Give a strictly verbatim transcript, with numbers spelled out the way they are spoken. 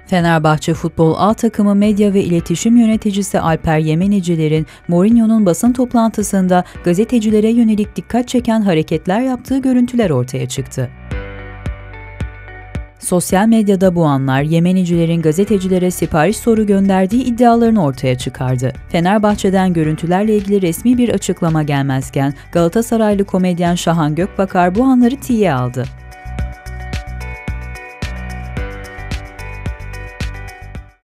Fenerbahçe Futbol A takımı medya ve iletişim yöneticisi Alper Yemeniciler'in Mourinho'nun basın toplantısında gazetecilere yönelik dikkat çeken hareketler yaptığı görüntüler ortaya çıktı. Sosyal medyada bu anlar Yemenicilerin gazetecilere sipariş soru gönderdiği iddialarını ortaya çıkardı. Fenerbahçe'den görüntülerle ilgili resmi bir açıklama gelmezken Galatasaraylı komedyen Şahan Gökbakar bu anları tiye aldı.